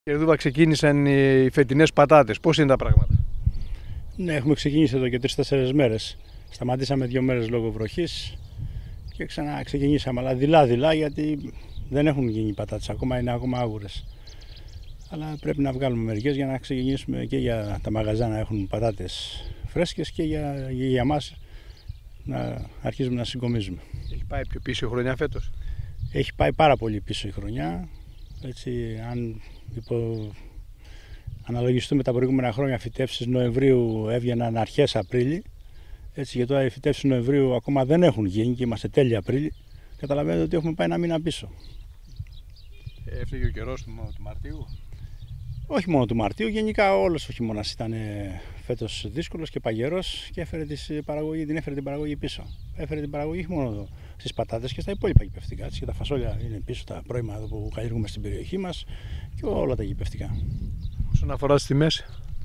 Κύριε Δούβα, ξεκίνησαν οι φετινές πατάτες. Πώς είναι τα πράγματα? Ναι, έχουμε ξεκινήσει εδώ και 3-4 μέρες. Σταματήσαμε 2 μέρες λόγω βροχής και ξανά ξεκινήσαμε. Αλλά δειλά-δειλά, γιατί δεν έχουν γίνει οι πατάτες ακόμα, είναι ακόμα άγουρες. Αλλά πρέπει να βγάλουμε μερικές για να ξεκινήσουμε και για τα μαγαζά να έχουν πατάτες φρέσκες και για μας να αρχίσουμε να συγκομίζουμε. Έχει πάει πιο πίσω η χρονιά φέτος? Έχει πάει πάρα πολύ πίσω η χρονιά. Έτσι, αν αναλογιστούμε τα προηγούμενα χρόνια, φυτέψεις Νοεμβρίου έβγαιναν αρχές Απρίλη. Έτσι, και τώρα οι φυτέψεις Νοεμβρίου ακόμα δεν έχουν γίνει και είμαστε τέλη Απρίλη. Καταλαβαίνετε ότι έχουμε πάει ένα μήνα πίσω. Έφταιγε ο καιρός του Μαρτίου? Όχι μόνο του Μαρτίου, γενικά όλος ο χειμώνας ήταν φέτος δύσκολος και παγερός και την έφερε την παραγωγή πίσω. Έφερε την παραγωγή όχι μόνο στις πατάτες και στα υπόλοιπα γηπευτικά. Και τα φασόλια είναι πίσω, τα πρώιμα που καλλιεργούμε στην περιοχή μας και όλα τα γηπευτικά. Όσον αφορά τις τιμές?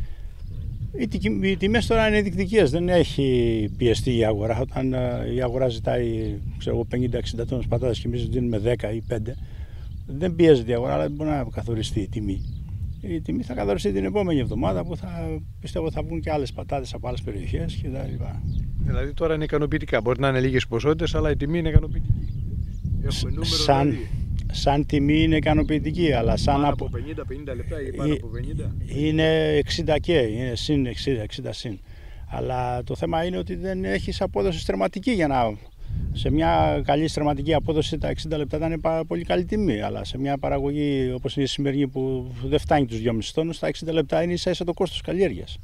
Οι τιμές τώρα είναι δεικτικές, δεν έχει πιεστεί η αγορά. Όταν η αγορά ζητάει 50-60 τόνους πατάτες και εμείς δίνουμε 10 ή 5, δεν πιέζεται η αγορά, αλλά δεν μπορεί να καθοριστεί η τιμή. Η τιμή θα καθοριστεί την επόμενη εβδομάδα που πιστεύω θα βγουν και άλλες πατάτες από άλλες περιοχές κτλ. Δηλαδή τώρα είναι ικανοποιητικά. Μπορεί να είναι λίγες ποσότητες, αλλά η τιμή είναι ικανοποιητική. Έχουμε νούμερο δηλαδή. Σαν τιμή είναι ικανοποιητική, αλλά σαν πάνω από 50 λεπτά ή πάνω από 50. Είναι 60 και, είναι συν 60 συν. Αλλά το θέμα είναι ότι δεν έχεις απόδοση στρεμματική για να... Σε μια καλή στρεμματική απόδοση τα 60 λεπτά ήταν πάρα πολύ καλή τιμή, αλλά σε μια παραγωγή όπως είναι η σημερινή που δεν φτάνει τους 2,5 τόνους, τα 60 λεπτά είναι ίσα το κόστος καλλιέργειας.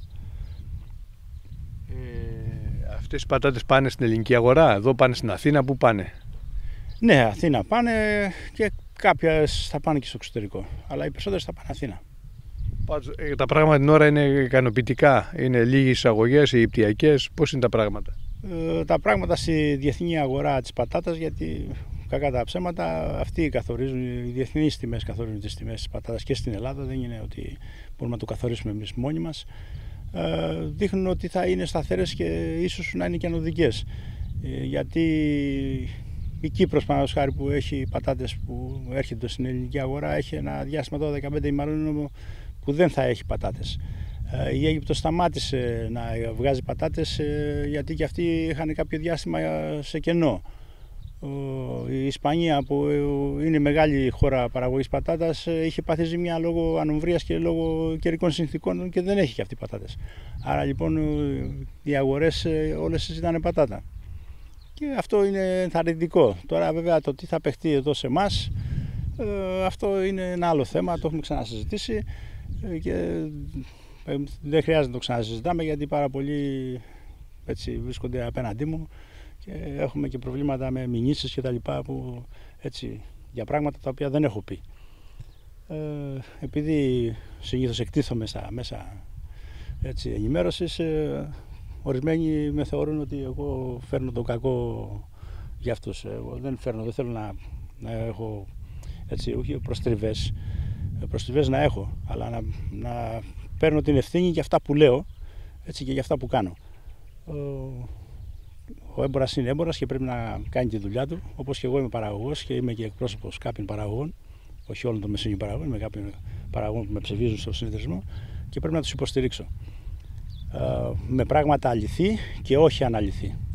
Αυτές οι πατάτες πάνε στην ελληνική αγορά, εδώ πάνε στην Αθήνα, πού πάνε? Ναι, Αθήνα πάνε και κάποιες θα πάνε και στο εξωτερικό, αλλά οι περισσότερες θα πάνε Αθήνα. Πάντως, τα πράγματα την ώρα είναι ικανοποιητικά, είναι λίγες εισαγωγές, οι υπτιακές, πώς είναι τα πράγματα? Τα πράγματα στη διεθνή αγορά της πατάτας, γιατί κακά τα ψέματα αυτοί καθορίζουν, οι διεθνείς τιμές καθορίζουν τις τιμές της πατάτας και στην Ελλάδα, δεν είναι ότι μπορούμε να το καθορίσουμε εμείς μόνοι μας. Δείχνουν ότι θα είναι σταθερές και ίσως να είναι και ανωδικές, γιατί η Κύπρος, παραδείγματος χάρη, που έχει πατάτες που έρχεται στην ελληνική αγορά, έχει ένα διάστημα τώρα 15 ημερών που δεν θα έχει πατάτες. Η Αίγυπτος σταμάτησε να βγάζει πατάτες γιατί και αυτοί είχαν κάποιο διάστημα σε κενό. Η Ισπανία, που είναι μεγάλη χώρα παραγωγής πατάτας, είχε πάθει ζημιά λόγω ανομβρίας και λόγω καιρικών συνθήκων και δεν έχει και αυτή πατάτες. Άρα λοιπόν οι αγορές όλες ζητάνε πατάτα. Και αυτό είναι ενθαρρυντικό. Τώρα βέβαια το τι θα παιχτεί εδώ σε εμάς, αυτό είναι ένα άλλο θέμα, το έχουμε ξανασυζητήσει και δεν χρειάζεται να το ξανασυζητάμε, γιατί πάρα πολλοί έτσι βρίσκονται απέναντί μου και έχουμε και προβλήματα με μηνύσεις και τα λοιπά, που έτσι για πράγματα τα οποία δεν έχω πει. Επειδή συνήθως εκτίθομαι στα μέσα ενημέρωσης, ορισμένοι με θεωρούν ότι εγώ φέρνω το κακό για αυτούς. Εγώ δεν θέλω να έχω έτσι, όχι προστριβές να έχω, αλλά να παίρνω την ευθύνη για αυτά που λέω, έτσι, και για αυτά που κάνω. Ο έμπορας είναι έμπορας και πρέπει να κάνει τη δουλειά του, όπως και εγώ είμαι παραγωγός και είμαι και εκπρόσωπος κάποιων παραγωγών, όχι όλων των μεσαίων παραγωγών, είμαι κάποιων παραγωγών που με ψηφίζουν στο συνεταιρισμό και πρέπει να τους υποστηρίξω. Με πράγματα αληθή και όχι αναλυθή.